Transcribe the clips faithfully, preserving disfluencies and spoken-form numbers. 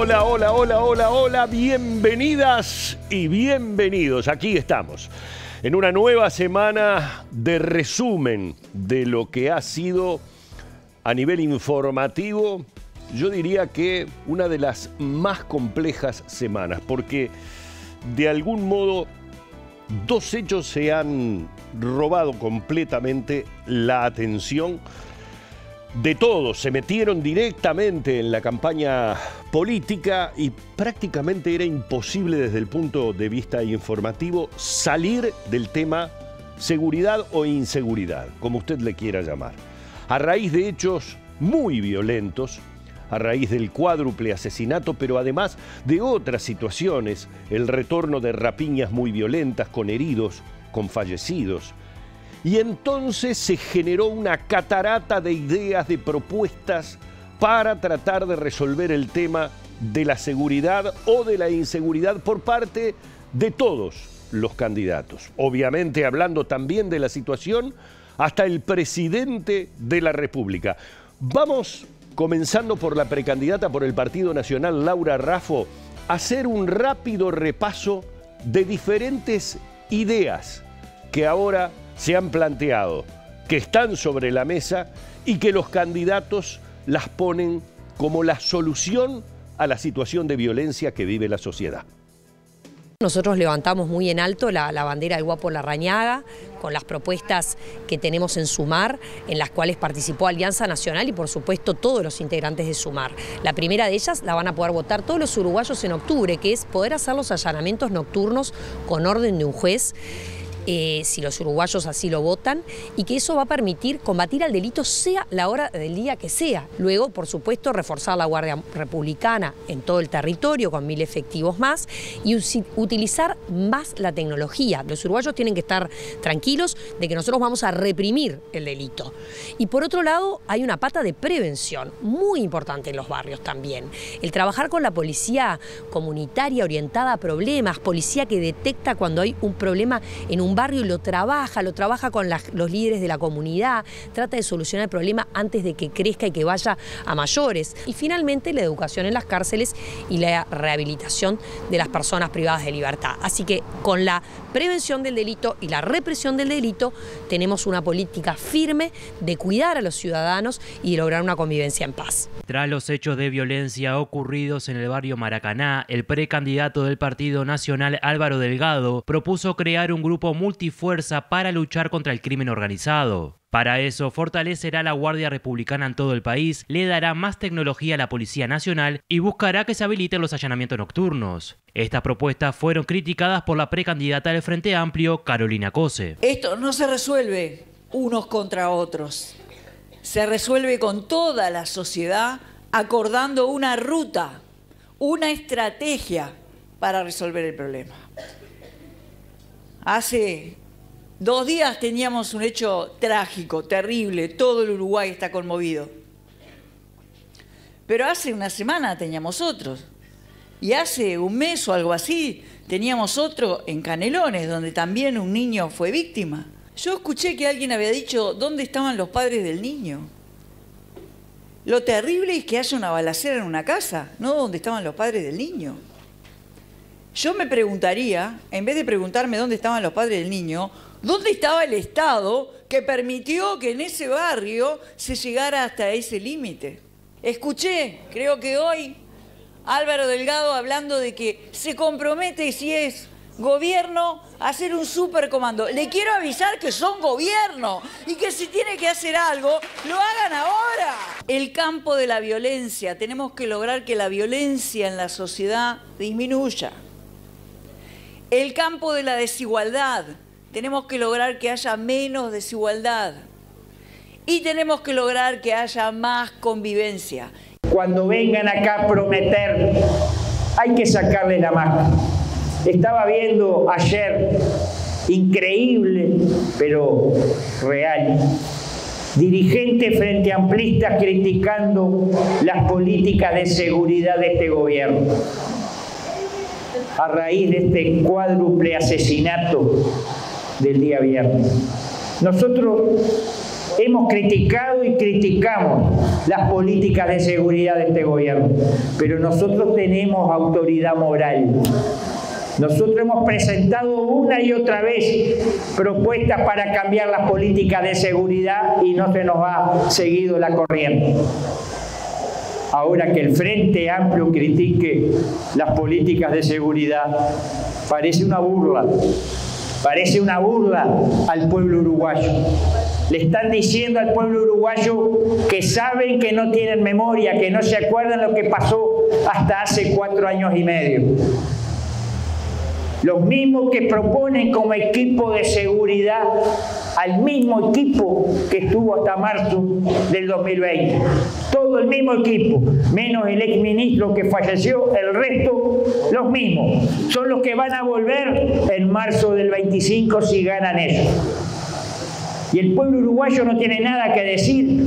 Hola, hola, hola, hola, hola, bienvenidas y bienvenidos. Aquí estamos, en una nueva semana de resumen de lo que ha sido a nivel informativo, yo diría que una de las más complejas semanas, porque de algún modo dos hechos se han robado completamente la atención de todos. Se metieron directamente en la campaña política y prácticamente era imposible desde el punto de vista informativo salir del tema seguridad o inseguridad, como usted le quiera llamar. A raíz de hechos muy violentos, a raíz del cuádruple asesinato, pero además de otras situaciones, el retorno de rapiñas muy violentas, con heridos, con fallecidos. Y entonces se generó una catarata de ideas, de propuestas para tratar de resolver el tema de la seguridad o de la inseguridad por parte de todos los candidatos. Obviamente hablando también de la situación hasta el presidente de la República. Vamos, comenzando por la precandidata por el Partido Nacional, Laura Raffo, a hacer un rápido repaso de diferentes ideas que ahora se han planteado, que están sobre la mesa y que los candidatos las ponen como la solución a la situación de violencia que vive la sociedad. Nosotros levantamos muy en alto la, la bandera del Guapo Larrañaga con las propuestas que tenemos en Sumar, en las cuales participó Alianza Nacional y por supuesto todos los integrantes de Sumar. La primera de ellas la van a poder votar todos los uruguayos en octubre, que es poder hacer los allanamientos nocturnos con orden de un juez. Eh, si los uruguayos así lo votan, y que eso va a permitir combatir al delito sea la hora del día que sea. Luego, por supuesto, reforzar la Guardia Republicana en todo el territorio con mil efectivos más y utilizar más la tecnología. Los uruguayos tienen que estar tranquilos de que nosotros vamos a reprimir el delito. Y por otro lado, hay una pata de prevención muy importante en los barrios también. El trabajar con la policía comunitaria orientada a problemas, policía que detecta cuando hay un problema en un barrio y lo trabaja, lo trabaja con la, los líderes de la comunidad, trata de solucionar el problema antes de que crezca y que vaya a mayores. Y finalmente la educación en las cárceles y la rehabilitación de las personas privadas de libertad. Así que con la prevención del delito y la represión del delito tenemos una política firme de cuidar a los ciudadanos y de lograr una convivencia en paz. Tras los hechos de violencia ocurridos en el barrio Maracaná, el precandidato del Partido Nacional, Álvaro Delgado, propuso crear un grupo multifuerza para luchar contra el crimen organizado. Para eso, fortalecerá la Guardia Republicana en todo el país, le dará más tecnología a la Policía Nacional y buscará que se habiliten los allanamientos nocturnos. Estas propuestas fueron criticadas por la precandidata del Frente Amplio, Carolina Cose. Esto no se resuelve unos contra otros. Se resuelve con toda la sociedad acordando una ruta, una estrategia para resolver el problema. Hace dos días teníamos un hecho trágico, terrible, todo el Uruguay está conmovido. Pero hace una semana teníamos otros. Y hace un mes o algo así teníamos otro en Canelones, donde también un niño fue víctima. Yo escuché que alguien había dicho, ¿dónde estaban los padres del niño? Lo terrible es que haya una balacera en una casa, no dónde estaban los padres del niño. Yo me preguntaría, en vez de preguntarme dónde estaban los padres del niño, ¿dónde estaba el Estado que permitió que en ese barrio se llegara hasta ese límite? Escuché, creo que hoy, Álvaro Delgado hablando de que se compromete, si es gobierno, a hacer un supercomando. Le quiero avisar que son gobierno y que si tiene que hacer algo, lo hagan ahora. El campo de la violencia, tenemos que lograr que la violencia en la sociedad disminuya. El campo de la desigualdad, tenemos que lograr que haya menos desigualdad y tenemos que lograr que haya más convivencia. Cuando vengan acá a prometer, hay que sacarle la máscara. Estaba viendo ayer, increíble, pero real, dirigentes frente amplistas criticando las políticas de seguridad de este gobierno. A raíz de este cuádruple asesinato del día viernes. Nosotros Hemos criticado y criticamos las políticas de seguridad de este gobierno, pero nosotros tenemos autoridad moral. Nosotros hemos presentado una y otra vez propuestas para cambiar las políticas de seguridad y no se nos ha seguido la corriente. Ahora que el Frente Amplio critique las políticas de seguridad, parece una burla, parece una burla al pueblo uruguayo. Le están diciendo al pueblo uruguayo que saben que no tienen memoria, que no se acuerdan lo que pasó hasta hace cuatro años y medio. Los mismos que proponen como equipo de seguridad al mismo equipo que estuvo hasta marzo del dos mil veinte. Todo el mismo equipo, menos el exministro que falleció, el resto los mismos. Son los que van a volver en marzo del veinticinco si ganan ellos. Y el pueblo uruguayo no tiene nada que decir.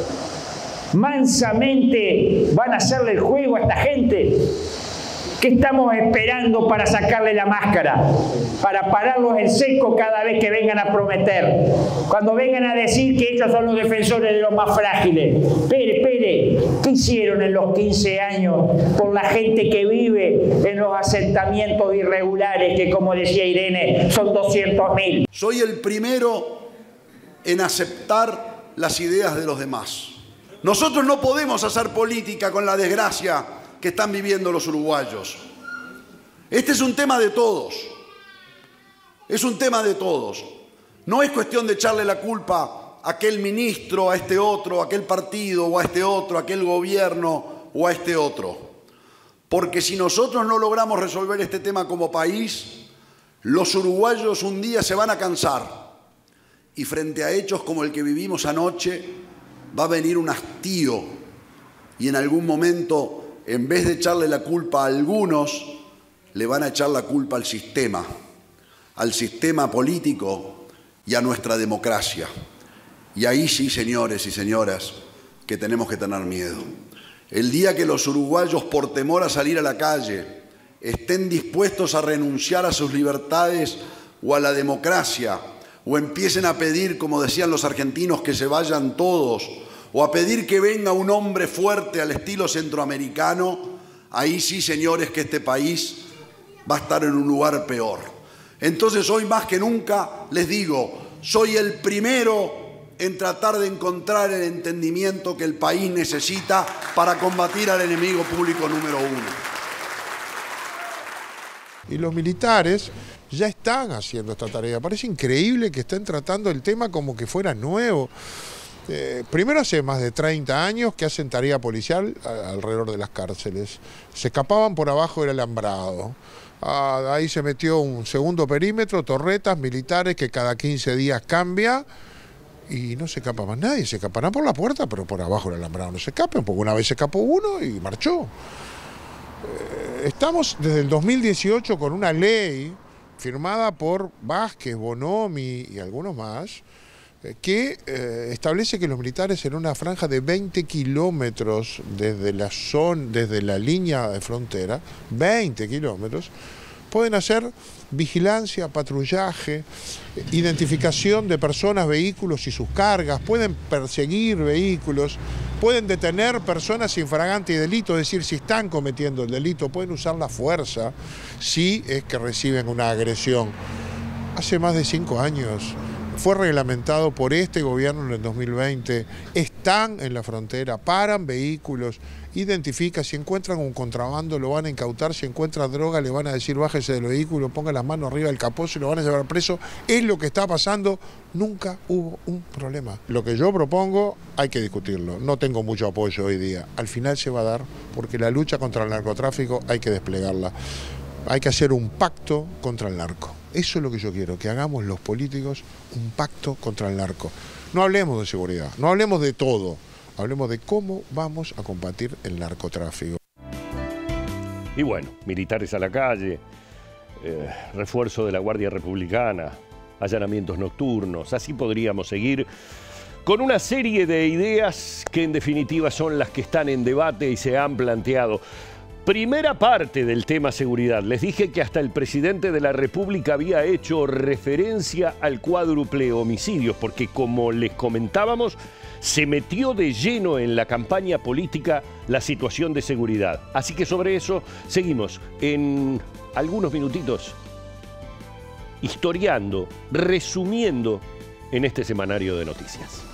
Mansamente van a hacerle el juego a esta gente. ¿Qué estamos esperando para sacarle la máscara? Para pararlos en seco cada vez que vengan a prometer. Cuando vengan a decir que ellos son los defensores de los más frágiles. Espere, espere. ¿Qué hicieron en los quince años por la gente que vive en los asentamientos irregulares, que como decía Irene, son doscientos mil? Soy el primero en aceptar las ideas de los demás. Nosotros no podemos hacer política con la desgracia que están viviendo los uruguayos. Este es un tema de todos. Es un tema de todos. No es cuestión de echarle la culpa a aquel ministro, a este otro, a aquel partido, o a este otro, a aquel gobierno, o a este otro. Porque si nosotros no logramos resolver este tema como país, los uruguayos un día se van a cansar. Y frente a hechos como el que vivimos anoche, va a venir un hastío. Y en algún momento, en vez de echarle la culpa a algunos, le van a echar la culpa al sistema, al sistema político y a nuestra democracia. Y ahí sí, señores y señoras, que tenemos que tener miedo. El día que los uruguayos, por temor a salir a la calle, estén dispuestos a renunciar a sus libertades o a la democracia, o empiecen a pedir, como decían los argentinos, que se vayan todos, o a pedir que venga un hombre fuerte al estilo centroamericano, ahí sí, señores, que este país va a estar en un lugar peor. Entonces, hoy más que nunca, les digo, soy el primero en tratar de encontrar el entendimiento que el país necesita para combatir al enemigo público número uno. Y los militares ya están haciendo esta tarea. Parece increíble que estén tratando el tema como que fuera nuevo. Eh, primero hace más de treinta años que hacen tarea policial a, alrededor de las cárceles. Se escapaban por abajo del alambrado. Ah, ahí se metió un segundo perímetro, torretas militares que cada quince días cambia y no se escapa más nadie. Se escaparán por la puerta, pero por abajo del alambrado no se escapan, porque una vez se escapó uno y marchó. Eh, estamos desde el dos mil dieciocho con una ley firmada por Vázquez, Bonomi y algunos más, que eh, establece que los militares en una franja de veinte kilómetros desde la zona, desde la línea de frontera, veinte kilómetros, pueden hacer vigilancia, patrullaje, identificación de personas, vehículos y sus cargas, pueden perseguir vehículos, pueden detener personas infraganti delito, es decir, si están cometiendo el delito, pueden usar la fuerza si es que reciben una agresión. Hace más de cinco años fue reglamentado por este gobierno en el dos mil veinte, están en la frontera, paran vehículos, identifican, si encuentran un contrabando lo van a incautar, si encuentran droga le van a decir bájese del vehículo, ponga las manos arriba del capó y lo van a llevar preso. Es lo que está pasando, nunca hubo un problema. Lo que yo propongo hay que discutirlo, no tengo mucho apoyo hoy día, al final se va a dar porque la lucha contra el narcotráfico hay que desplegarla, hay que hacer un pacto contra el narco. Eso es lo que yo quiero, que hagamos los políticos un pacto contra el narco. No hablemos de seguridad, no hablemos de todo, hablemos de cómo vamos a combatir el narcotráfico. Y bueno, militares a la calle, eh, refuerzo de la Guardia Republicana, allanamientos nocturnos, así podríamos seguir con una serie de ideas que en definitiva son las que están en debate y se han planteado. Primera parte del tema seguridad. Les dije que hasta el presidente de la República había hecho referencia al cuádruple homicidios, porque como les comentábamos, se metió de lleno en la campaña política la situación de seguridad. Así que sobre eso seguimos en algunos minutitos historiando, resumiendo en este semanario de noticias.